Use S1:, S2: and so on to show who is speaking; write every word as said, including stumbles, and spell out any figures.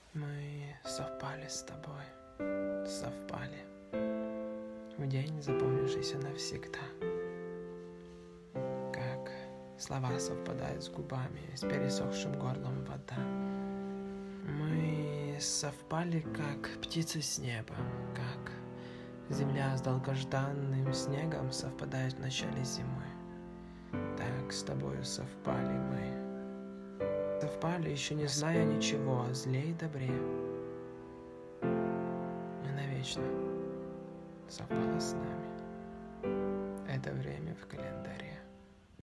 S1: Мы совпали с тобой, совпали в день, запомнившийся навсегда. Как слова совпадают с губами, с пересохшим горлом вода. Мы совпали, как птицы с неба, как земля с долгожданным снегом совпадает в начале зимы. Так с тобою совпали мы. Совпали, еще не зная ничего о зле и добре. И навечно совпало с нами это время в календаре.